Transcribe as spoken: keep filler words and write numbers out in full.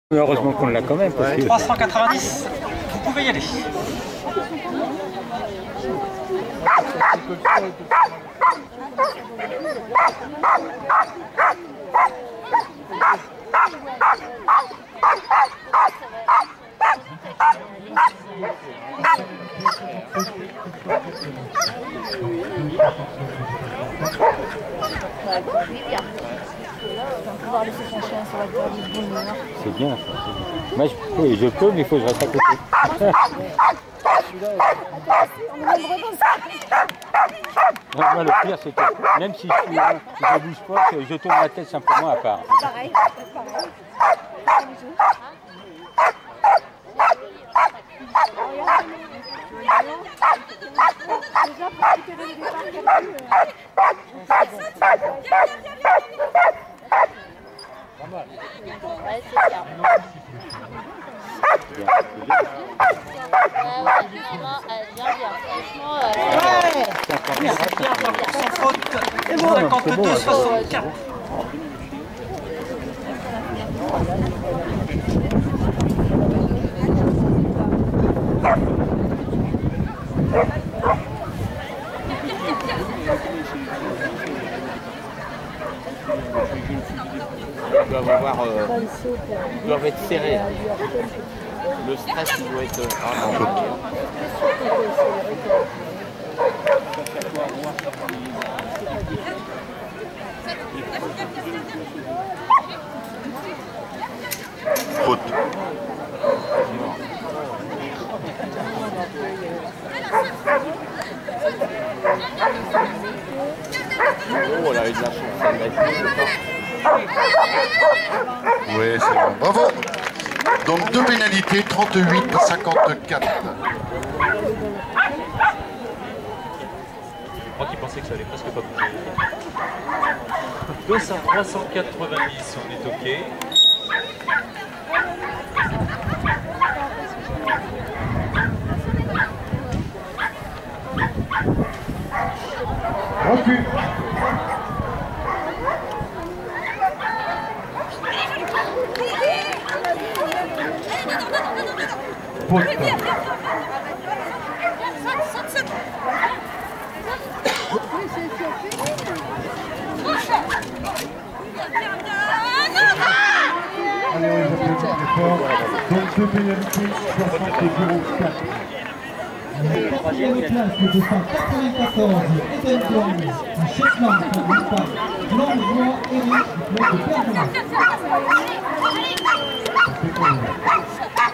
Heureusement qu'on l'a quand même. Parce que... trois cent quatre-vingt-dix, vous pouvez y aller. C'est bien ça. Moi je, oui, je peux, mais il faut que je reste à côté. Non, moi, le pire c'est que même si je suis là, je ne bouge pas, que je tourne la tête simplement à part. Pareil, pareil. Ouais, c'est bien. Franchement, elle vient bien. Franchement, Ouais, c'est bien, sans faute. cinquante-deux soixante-quatre. Ils doivent avoir, euh, ils doivent être serrés. Le stress il doit être vraiment faute. Oh, elle a eu de la chance. Oui, c'est bon. Bravo. Donc deux pénalités, trente-huit à cinquante-quatre. Moi qui pensais que ça allait presque pas bouger. deux cents, trois cent quatre-vingt-dix, on est OK. Refus. Faute. Allez, on les applaudit fort. Donc deux pénalités, soixante et zéro quatre. Quatrième place, le deux cent quatre-vingt-quatorze, Eden Blanc, du Shetland, conduit par Blanc-Voix Eric, du club de Perpignan.